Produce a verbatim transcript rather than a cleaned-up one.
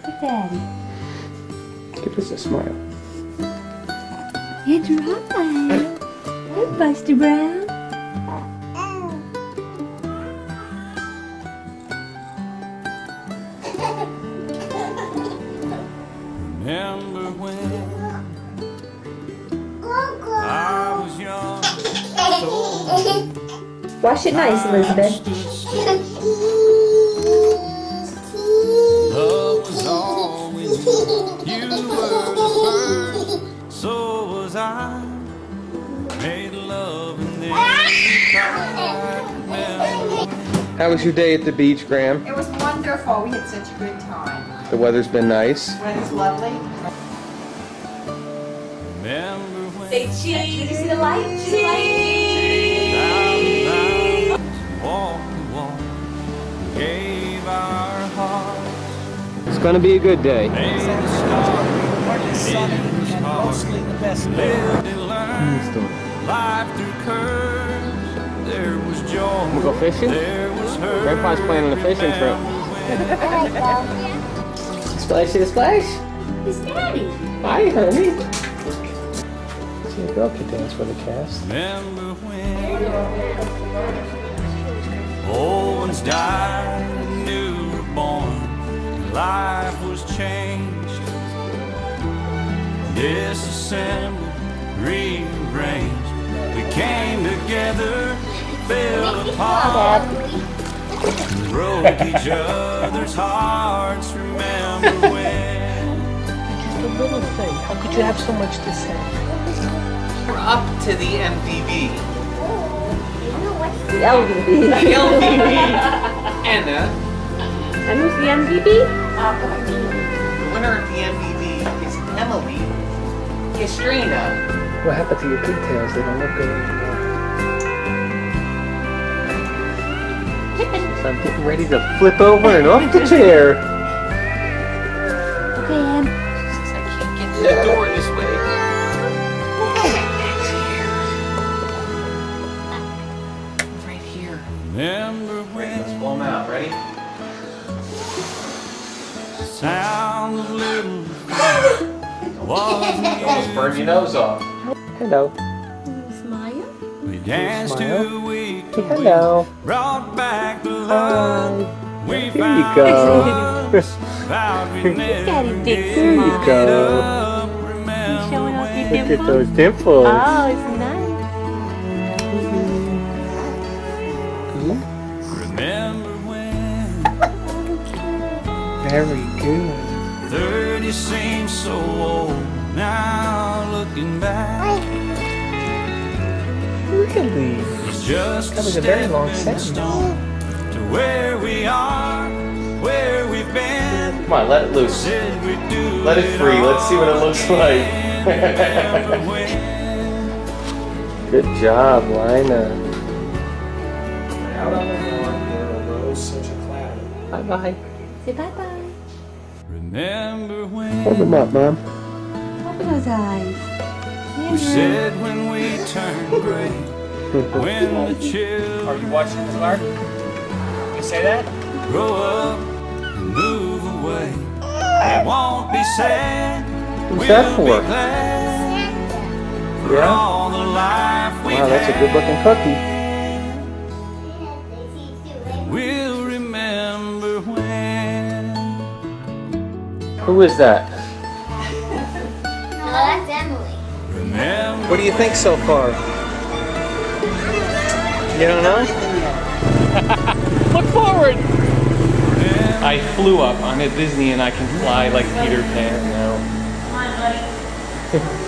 at Daddy. Give us a smile. It's right. Hey, Buster Brown. Remember when I was young, so Wash it nice, Elizabeth. love was all we knew. You were the first, so was I. Made love and then I remember. How was your day at the beach, Graham? It was wonderful. We had such a good time. The weather's been nice. The weather's lovely. Remember when Say cheese. You see the light? Cheese. down, down, walk the walk, gave our hearts. It's gonna be a good day. Made the start, Partly sunny and mostly the best day. lived and learned life through curves. There was joy. We'll go fishing? There was hurt. Grandpa's planning a fishing trip. Splashy the splash? It's Daddy. Hi, honey. See a girl could dance with a cast. Remember when old ones died, new were born, life was changed, disassembled, rearranged. We came together, fell apart, and broke each other's hearts. Remember when Just a little thing. How could you have so much to say? We're up to the M V B. The L V B. The L V B. Anna. And who's the M V B? The winner of the M V B is Emily Castrina. What happened to your pigtails? They don't look good anymore. So I'm getting ready to flip over and off the chair. Okay, Em. I can't get to the door this way. It's right here. Remember when Let's blow them out. Ready? sound of little wasn't Almost burned your nose off. Hello. Smile. we danced Smile. to week Hey, hello. brought back the love Hi. we Here you found go. once, vowed we'd never Daddy Dick Here you smile. go. up. Remember Showing off your when Look at dimples. those dimples. Oh, it's nice. remember when Very good. thirty seems so old now looking back. Really? It's just That was a very long stepping sentence. stone to where we are, where we've been. Come on, let it loose. Said we'd do Let it free. Let's see what it looks like. Remember when Good job, Lina. Out on the lawn there arose such a cloud. Bye bye. Say bye-bye. Remember Hold when them up, Mom. Open those eyes. we Andrew. said when we turned gray, when the Are children you watching this, Mark? You say that? grow up and move away, it won't be sad. Who's we'll that for? Be glad for Yeah? all the life we've Wow, that's a good looking cookie. had. We'll remember when. Who is that? No, that's Emily. Remember What do you think so far? You don't know? Look forward! when I flew up on a Disney and I can fly like Peter Pan now. Come on, buddy.